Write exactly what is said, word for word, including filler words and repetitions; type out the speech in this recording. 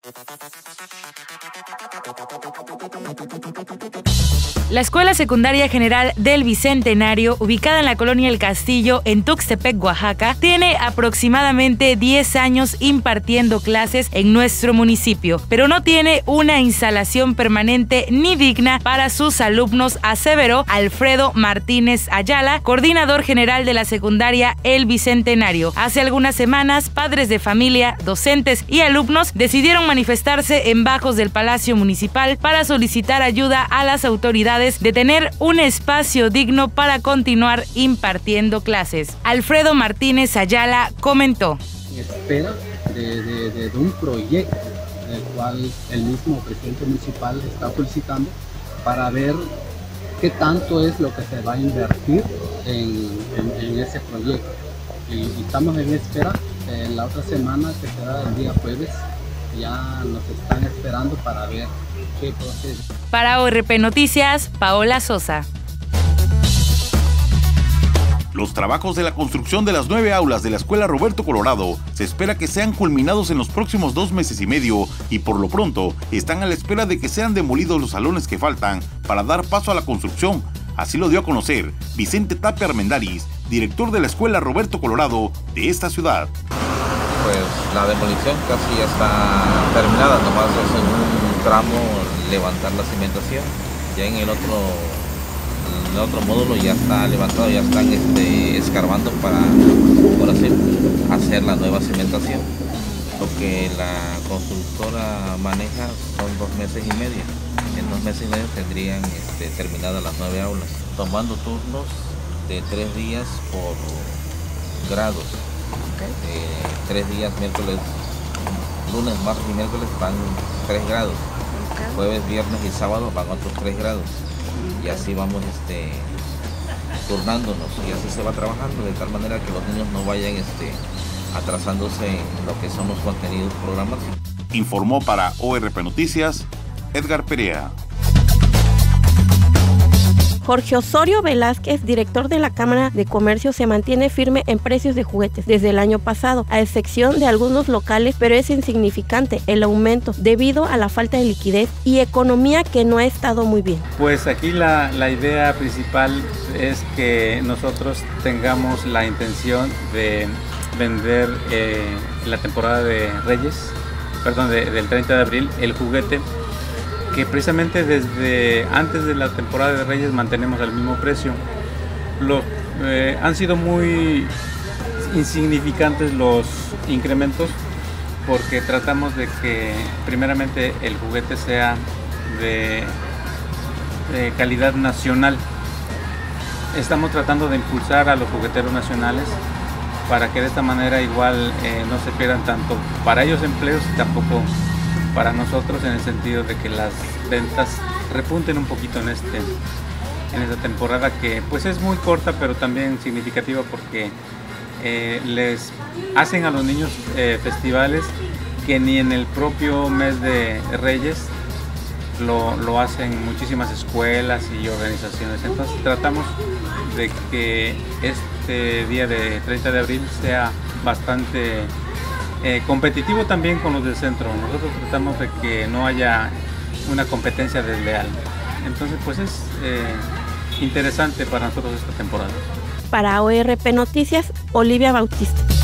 La Escuela Secundaria General del Bicentenario, ubicada en la colonia El Castillo, en Tuxtepec, Oaxaca, tiene aproximadamente diez años impartiendo clases en nuestro municipio, pero no tiene una instalación permanente ni digna para sus alumnos, aseveró Alfredo Martínez Ayala, coordinador general de la secundaria El Bicentenario. Hace algunas semanas, padres de familia, docentes y alumnos decidieron manifestarse en bajos del Palacio Municipal para solicitar ayuda a las autoridades de tener un espacio digno para continuar impartiendo clases. Alfredo Martínez Ayala comentó: En espera de, de, de, de un proyecto el cual el mismo presidente municipal está solicitando para ver qué tanto es lo que se va a invertir en, en, en ese proyecto. Y, y estamos en espera. Eh, la otra semana, que será el día jueves, ya nos están esperando para ver qué proceso. Para O R P Noticias, Paola Sosa. Los trabajos de la construcción de las nueve aulas de la Escuela Roberto Colorado se espera que sean culminados en los próximos dos meses y medio y por lo pronto están a la espera de que sean demolidos los salones que faltan para dar paso a la construcción. Así lo dio a conocer Vicente Tapia Armendáriz, director de la Escuela Roberto Colorado de esta ciudad. Pues la demolición casi ya está terminada, nomás es en un tramo levantar la cimentación, ya en el otro, en el otro módulo ya está levantado, ya están este, escarbando para por hacer, hacer la nueva cimentación. Lo que la constructora maneja son dos meses y medio, en dos meses y medio tendrían este, terminadas las nueve aulas, tomando turnos de tres días por grados. Okay. Eh, tres días, miércoles, lunes, martes y miércoles van tres grados. Okay. Jueves, viernes y sábado van otros tres grados. Okay. Y así vamos este, turnándonos y así se va trabajando de tal manera que los niños no vayan este, atrasándose en lo que son los contenidos programáticos. Informó para O R P Noticias, Edgar Perea. Jorge Osorio Velázquez, director de la Cámara de Comercio, se mantiene firme en precios de juguetes desde el año pasado, a excepción de algunos locales, pero es insignificante el aumento debido a la falta de liquidez y economía que no ha estado muy bien. Pues aquí la, la idea principal es que nosotros tengamos la intención de vender eh, la temporada de Reyes, perdón, de, del treinta de abril, el juguete que precisamente desde antes de la temporada de Reyes mantenemos el mismo precio. Los, eh, han sido muy insignificantes los incrementos porque tratamos de que primeramente el juguete sea de, de calidad nacional. Estamos tratando de impulsar a los jugueteros nacionales para que de esta manera igual eh, no se pierdan tanto para ellos empleos y tampoco para nosotros, en el sentido de que las ventas repunten un poquito en, este, en esta temporada que pues es muy corta pero también significativa porque eh, les hacen a los niños eh, festivales que ni en el propio mes de Reyes lo, lo hacen muchísimas escuelas y organizaciones. Entonces tratamos de que este día de treinta de abril sea bastante Eh, competitivo también con los del centro. Nosotros tratamos de que no haya una competencia desleal. Entonces pues es eh, interesante para nosotros esta temporada. Para O R P Noticias, Olivia Bautista.